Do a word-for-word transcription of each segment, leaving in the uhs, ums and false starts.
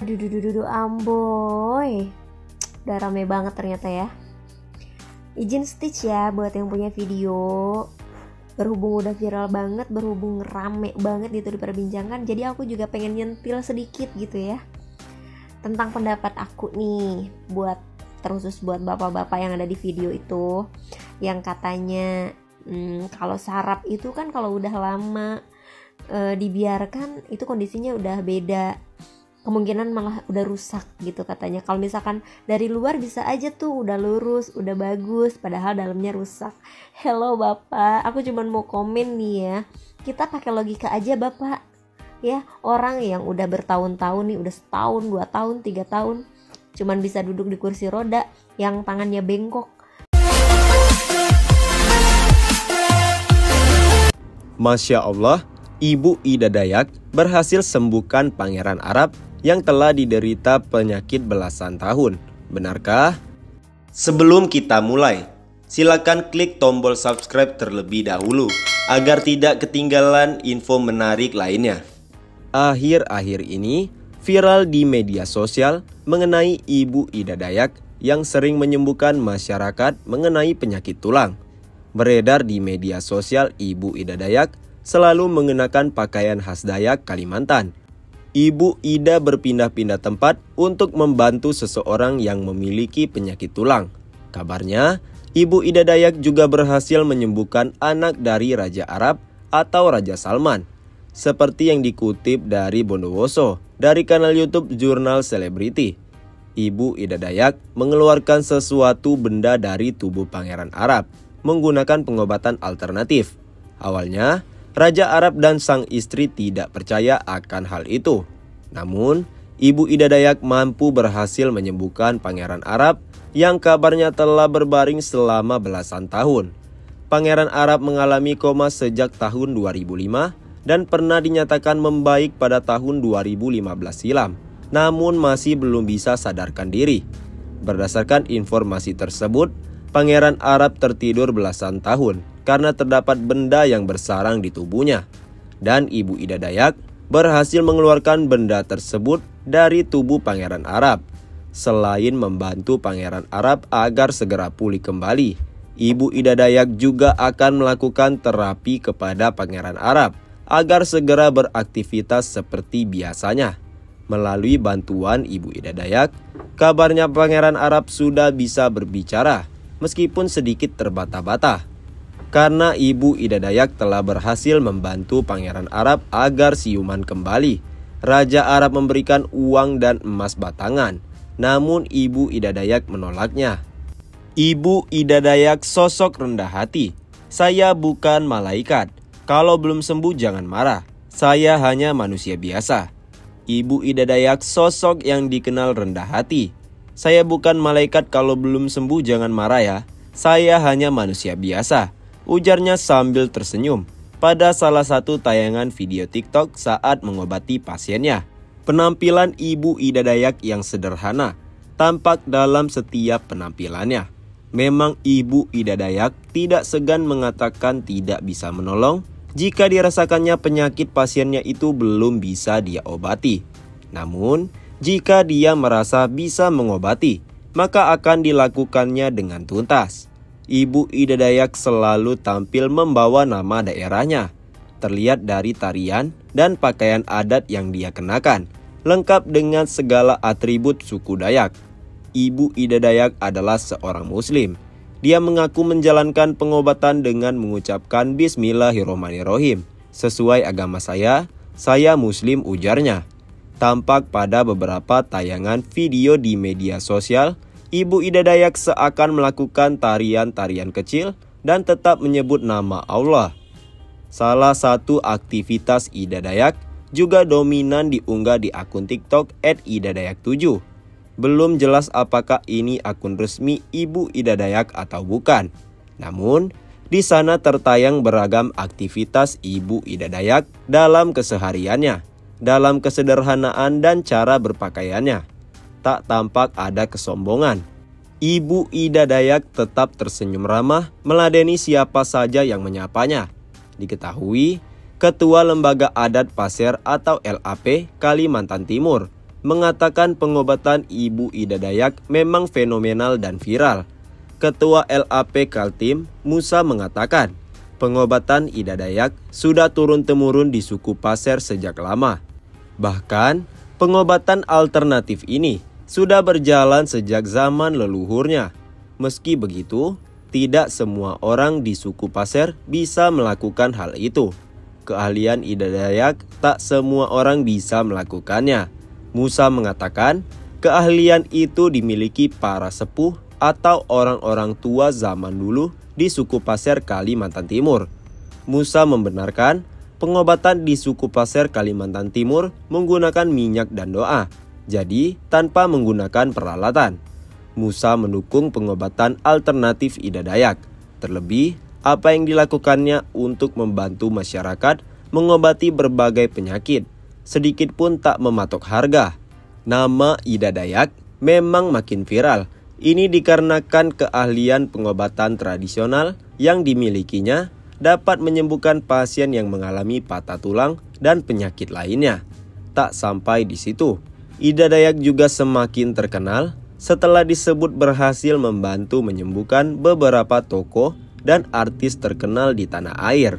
Aduh, duh, duh, duh, duh, amboy. Udah rame banget ternyata ya. Izin stitch ya buat yang punya video. Berhubung udah viral banget, berhubung rame banget gitu diperbincangkan, jadi aku juga pengen nyentil sedikit gitu ya tentang pendapat aku nih, buat terusus buat bapak-bapak yang ada di video itu, yang katanya hmm, kalau saraf itu kan kalau udah lama e, dibiarkan itu kondisinya udah beda, kemungkinan malah udah rusak gitu katanya. Kalau misalkan dari luar bisa aja tuh udah lurus, udah bagus, padahal dalamnya rusak. Hello bapak, aku cuman mau komen nih ya, kita pakai logika aja bapak ya. Orang yang udah bertahun-tahun nih, udah setahun, dua tahun, tiga tahun cuman bisa duduk di kursi roda yang tangannya bengkok. Masya Allah, Ibu Ida Dayak berhasil sembuhkan Pangeran Arab yang telah diderita penyakit belasan tahun. Benarkah? Sebelum kita mulai, silakan klik tombol subscribe terlebih dahulu agar tidak ketinggalan info menarik lainnya. Akhir-akhir ini viral di media sosial mengenai Ibu Ida Dayak yang sering menyembuhkan masyarakat mengenai penyakit tulang. Beredar di media sosial, Ibu Ida Dayak selalu mengenakan pakaian khas Dayak Kalimantan. Ibu Ida berpindah-pindah tempat untuk membantu seseorang yang memiliki penyakit tulang. Kabarnya, Ibu Ida Dayak juga berhasil menyembuhkan anak dari Raja Arab atau Raja Salman. Seperti yang dikutip dari Bondowoso dari kanal YouTube Jurnal Selebriti. Ibu Ida Dayak mengeluarkan sesuatu benda dari tubuh Pangeran Arab menggunakan pengobatan alternatif. Awalnya, Raja Arab dan sang istri tidak percaya akan hal itu. Namun, Ibu Ida Dayak mampu berhasil menyembuhkan Pangeran Arab yang kabarnya telah berbaring selama belasan tahun. Pangeran Arab mengalami koma sejak tahun dua ribu lima dan pernah dinyatakan membaik pada tahun dua ribu lima belas silam, namun masih belum bisa sadarkan diri. Berdasarkan informasi tersebut, Pangeran Arab tertidur belasan tahun karena terdapat benda yang bersarang di tubuhnya. Dan Ibu Ida Dayak berhasil mengeluarkan benda tersebut dari tubuh Pangeran Arab. Selain membantu Pangeran Arab agar segera pulih kembali, Ibu Ida Dayak juga akan melakukan terapi kepada Pangeran Arab agar segera beraktivitas seperti biasanya. Melalui bantuan Ibu Ida Dayak, kabarnya Pangeran Arab sudah bisa berbicara meskipun sedikit terbata-bata. Karena Ibu Ida Dayak telah berhasil membantu Pangeran Arab agar siuman kembali, Raja Arab memberikan uang dan emas batangan. Namun Ibu Ida Dayak menolaknya. Ibu Ida Dayak sosok rendah hati. Saya bukan malaikat. Kalau belum sembuh jangan marah. Saya hanya manusia biasa. Ibu Ida Dayak sosok yang dikenal rendah hati. Saya bukan malaikat, kalau belum sembuh jangan marah ya. Saya hanya manusia biasa, ujarnya sambil tersenyum pada salah satu tayangan video TikTok saat mengobati pasiennya. Penampilan Ibu Ida Dayak yang sederhana tampak dalam setiap penampilannya. Memang Ibu Ida Dayak tidak segan mengatakan tidak bisa menolong jika dirasakannya penyakit pasiennya itu belum bisa dia obati. Namun, jika dia merasa bisa mengobati, maka akan dilakukannya dengan tuntas. Ibu Ida Dayak selalu tampil membawa nama daerahnya. Terlihat dari tarian dan pakaian adat yang dia kenakan, lengkap dengan segala atribut suku Dayak. Ibu Ida Dayak adalah seorang muslim. Dia mengaku menjalankan pengobatan dengan mengucapkan Bismillahirrahmanirrahim. Sesuai agama saya, saya muslim, ujarnya. Tampak pada beberapa tayangan video di media sosial, Ibu Ida Dayak seakan melakukan tarian-tarian kecil dan tetap menyebut nama Allah. Salah satu aktivitas Ida Dayak juga dominan diunggah di akun TikTok et ida dayak tujuh. Belum jelas apakah ini akun resmi Ibu Ida Dayak atau bukan. Namun, di sana tertayang beragam aktivitas Ibu Ida Dayak dalam kesehariannya, dalam kesederhanaan dan cara berpakaiannya. Tak tampak ada kesombongan. Ibu Ida Dayak tetap tersenyum ramah meladeni siapa saja yang menyapanya. Diketahui, Ketua Lembaga Adat Pasir atau L A P Kalimantan Timur, mengatakan pengobatan Ibu Ida Dayak memang fenomenal dan viral. Ketua L A P Kaltim, Musa, mengatakan pengobatan Ida Dayak sudah turun-temurun di suku Pasir sejak lama. Bahkan, pengobatan alternatif ini sudah berjalan sejak zaman leluhurnya. Meski begitu, tidak semua orang di suku Pasir bisa melakukan hal itu. Keahlian Ida Dayak tak semua orang bisa melakukannya. Musa mengatakan keahlian itu dimiliki para sepuh atau orang-orang tua zaman dulu di suku Pasir Kalimantan Timur. Musa membenarkan pengobatan di suku Pasir Kalimantan Timur menggunakan minyak dan doa, jadi tanpa menggunakan peralatan. Musa mendukung pengobatan alternatif Ida Dayak. Terlebih, apa yang dilakukannya untuk membantu masyarakat mengobati berbagai penyakit, sedikit pun tak mematok harga. Nama Ida Dayak memang makin viral. Ini dikarenakan keahlian pengobatan tradisional yang dimilikinya dapat menyembuhkan pasien yang mengalami patah tulang dan penyakit lainnya. Tak sampai di situ, Ida Dayak juga semakin terkenal setelah disebut berhasil membantu menyembuhkan beberapa tokoh dan artis terkenal di tanah air.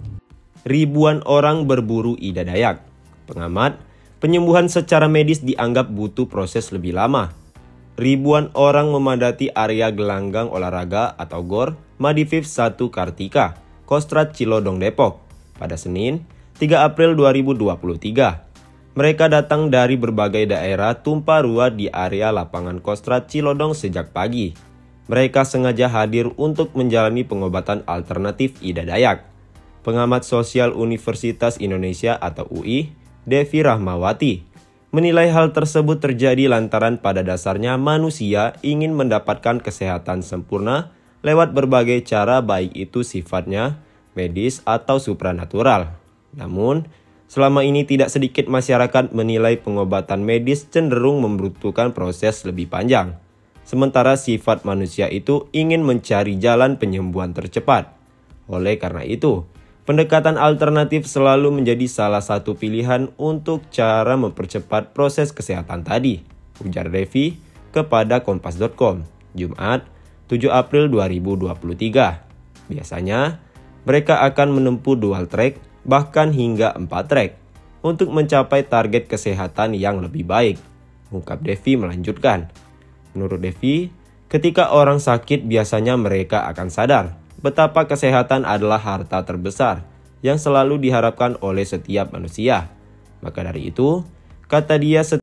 Ribuan orang berburu Ida Dayak. Pengamat, penyembuhan secara medis dianggap butuh proses lebih lama. Ribuan orang memadati area gelanggang olahraga atau GOR Madiviv satu Kartika, Kostrad Cilodong, Depok pada Senin, tiga April dua ribu dua puluh tiga. Mereka datang dari berbagai daerah tumpah ruah di area lapangan Kostrad Cilodong sejak pagi. Mereka sengaja hadir untuk menjalani pengobatan alternatif Ida Dayak. Pengamat sosial Universitas Indonesia atau U I, Devi Rahmawati, menilai hal tersebut terjadi lantaran pada dasarnya manusia ingin mendapatkan kesehatan sempurna lewat berbagai cara, baik itu sifatnya medis atau supranatural. Namun, selama ini tidak sedikit masyarakat menilai pengobatan medis cenderung membutuhkan proses lebih panjang. Sementara sifat manusia itu ingin mencari jalan penyembuhan tercepat. Oleh karena itu, pendekatan alternatif selalu menjadi salah satu pilihan untuk cara mempercepat proses kesehatan tadi, ujar Devi kepada kompas titik com, Jumat, tujuh April dua ribu dua puluh tiga. Biasanya, mereka akan menempuh dual track, bahkan hingga empat track, untuk mencapai target kesehatan yang lebih baik, ungkap Devi melanjutkan. Menurut Devi, ketika orang sakit biasanya mereka akan sadar betapa kesehatan adalah harta terbesar yang selalu diharapkan oleh setiap manusia. Maka dari itu, kata dia,